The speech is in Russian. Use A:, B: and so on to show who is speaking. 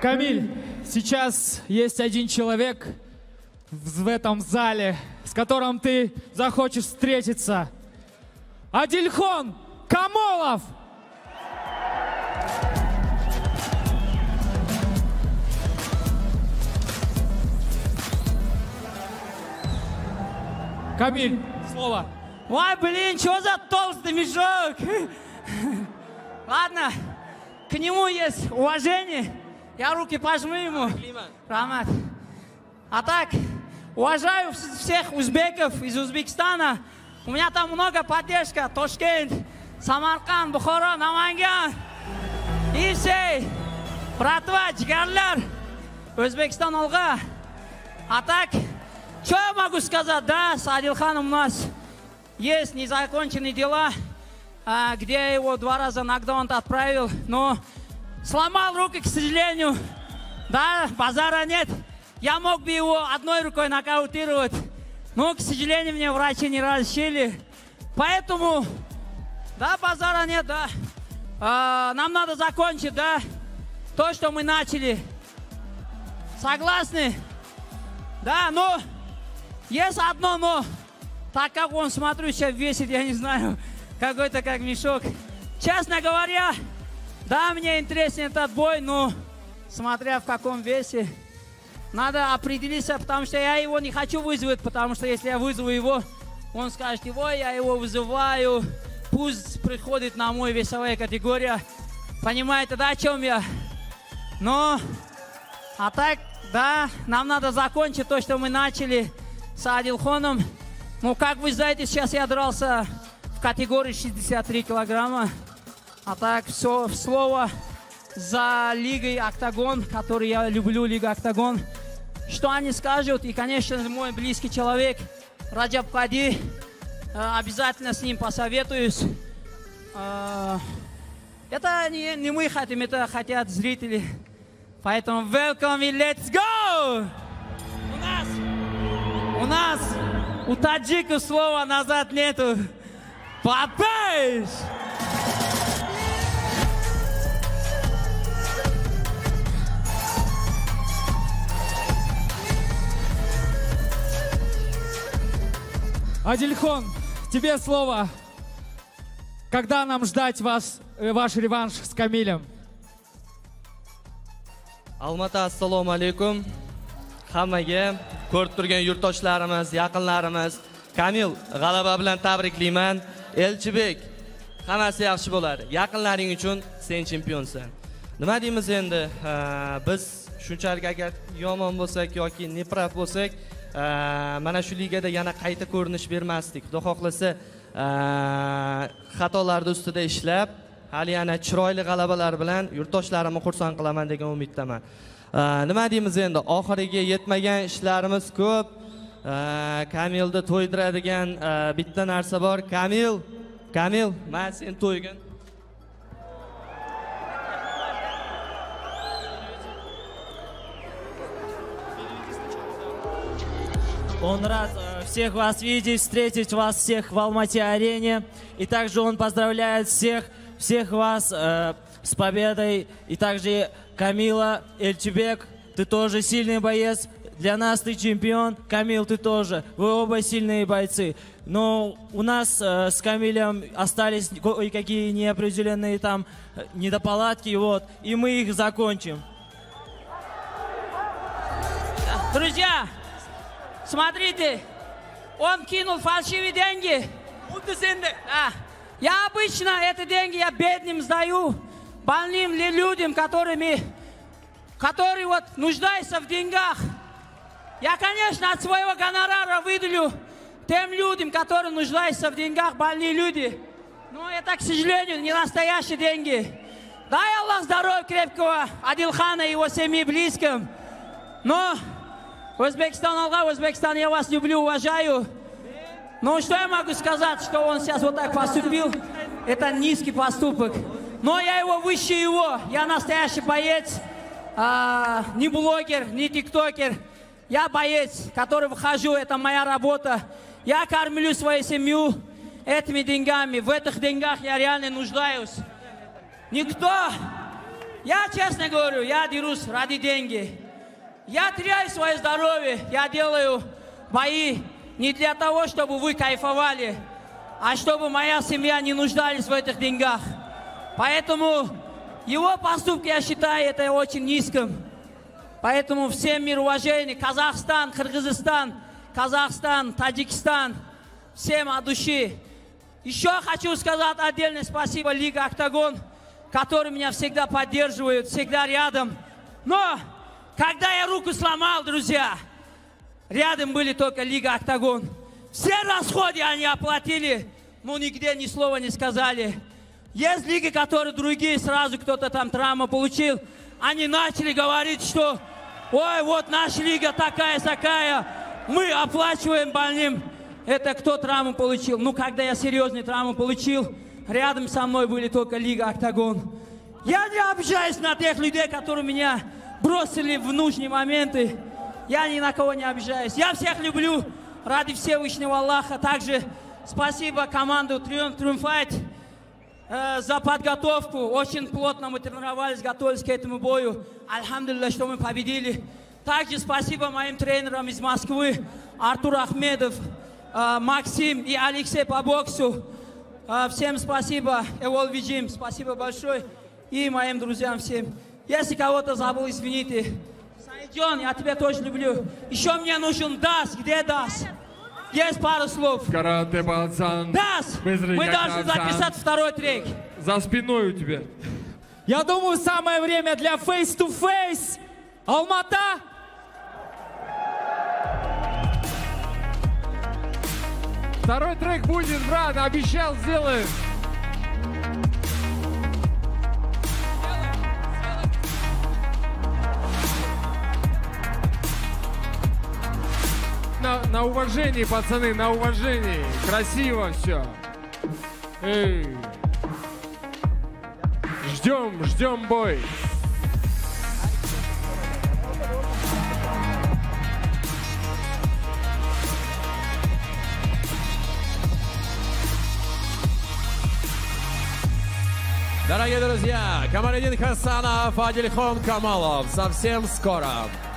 A: Камиль, сейчас есть один человек в этом зале, с которым ты захочешь встретиться. Адильхон Камолов! Камиль, слово.
B: Ой, блин, что за толстый мешок? Ладно, к нему есть уважение. Я руки пожму ему. Рамат. А так, уважаю всех узбеков из Узбекистана. У меня там много поддержка. Тошкент, Самарканд, Бухара, Наманган. И все. Братва, джигарлар. Узбекистан алга. А так, что я могу сказать? Да, с Адилханом у нас есть незаконченные дела, где я его 2 раза нокдаун отправил, но сломал руки, к сожалению. Да, базара нет. Я мог бы его одной рукой нокаутировать, но, к сожалению, мне врачи не разрешили. Поэтому, да, базара нет, да. Нам надо закончить, да, то, что мы начали. Согласны? Да, но есть одно но. Так как он, смотрю, сейчас весит, я не знаю, какой-то как мешок. Честно говоря, да, мне интересен этот бой, но смотря в каком весе, надо определиться, потому что я его не хочу вызвать, потому что если я вызову его, он скажет, ой, я его вызываю, пусть приходит на мою весовую категорию. Понимаете, да, о чем я? Но, а так, да, нам надо закончить то, что мы начали с Адилхоном. Ну, как вы знаете, сейчас я дрался в категории 63 килограмма. А так, все слово за Лигой Октагон, который я люблю, Лига Октагон. Что они скажут? И, конечно, мой близкий человек, Раджаб Кади, обязательно с ним посоветуюсь. Это не мы хотим, это хотят зрители. Поэтому welcome и let's go! У таджиков слова назад нету. Попаешь!
A: Адильхон, тебе слово. Когда нам ждать ваш реванш с Камилем?
C: Алмата, ассалому алейкум. Hammaga, ko'rib turgan yurtdoshlarimiz, yaqinlarimiz, Kamil g'alaba bilan tabriklayman. Elchibek, hammasi yaxshi bo'ladi. Yaqinlaring uchun sen chempionsan. Nima deymiz endi? Biz shunchalik agar yomon bo'lsak yoki nepraf bo'lsak, mana shu ligada yana qayta ko'rinish bermasdik. Xudo xohlasa, xatolar ustida ishlab, hali yana chiroyli g'alabalar bilan yurtdoshlarimni xursand qilaman degan umiddaman. Nima deymiz endi? Oxiriga yetmagan ishlarimiz ko'p. Kamilni to'ydiradigan bitta narsa bor. Kamil, men sen to'ygin.
D: Он рад всех вас видеть, встретить вас всех в Алмате-арене. И также он поздравляет всех вас с победой. И также Камила, Эльчебек, ты тоже сильный боец. Для нас ты чемпион. Камил, ты тоже. Вы оба сильные бойцы. Но у нас с Камилем остались кое-какие неопределенные там недополадки. Вот, и мы их закончим.
B: Друзья, смотрите, он кинул фальшивые деньги. Да. Я обычно эти деньги я бедным сдаю, больным людям, которые вот нуждаются в деньгах. Я, конечно, от своего гонорара выделю тем людям, которые нуждаются в деньгах, больные люди. Но это, к сожалению, не настоящие деньги. Дай Аллах здоровья крепкого Адилхана и его семьи близким. Но Узбекистан, Алга, Узбекистан, я вас люблю, уважаю. Но что я могу сказать, что он сейчас вот так поступил? Это низкий поступок. Но я его выше его. Я настоящий боец. Не блогер, не тиктокер. Я боец, который выхожу. Это моя работа. Я кормлю свою семью этими деньгами. В этих деньгах я реально нуждаюсь. Никто Я честно говорю, я дерусь ради деньги. Я теряю свое здоровье, я делаю бои не для того, чтобы вы кайфовали, а чтобы моя семья не нуждались в этих деньгах. Поэтому его поступки, я считаю, это очень низким. Поэтому всем мир уважения. Казахстан, Кыргызстан, Казахстан, Таджикистан. Всем от души. Еще хочу сказать отдельное спасибо Лига Октагон, которые меня всегда поддерживают, всегда рядом. Но когда я руку сломал, друзья, рядом были только Лига Октагон. Все расходы они оплатили, но нигде ни слова не сказали. Есть лиги, которые другие, сразу кто-то там травму получил. Они начали говорить, что ой, вот наша лига такая-сякая, мы оплачиваем больным. Это кто травму получил? Ну, когда я серьезную травму получил, рядом со мной были только Лига Октагон. Я не обижаюсь на тех людей, которые меня бросили в нужные моменты. Я ни на кого не обижаюсь. Я всех люблю ради Всевышнего Аллаха. Также спасибо команду Triumphite за подготовку. Очень плотно мы тренировались, готовились к этому бою. Альхамдулилля, что мы победили. Также спасибо моим тренерам из Москвы. Артур Ахмедов, Максим и Алексей по боксу. Всем спасибо. Эвол Виджим, спасибо большое. И моим друзьям всем. Если кого-то забыл, извините. Сайджон, я тебя тоже люблю. Еще мне нужен Дас. Где Дас? Есть пару слов.
E: Карате, пацан.
B: Дас! Мы должны записать второй трек.
E: За спиной у тебя.
A: Я думаю, самое время для Face to Face. Алмата.
E: Второй трек будет, брат, обещал, сделаем. На уважении, пацаны, на уважении. Красиво все. Эй. Ждем бой.
F: Дорогие друзья, Камаледин Хасанов, Адильхон Камалов. Совсем скоро.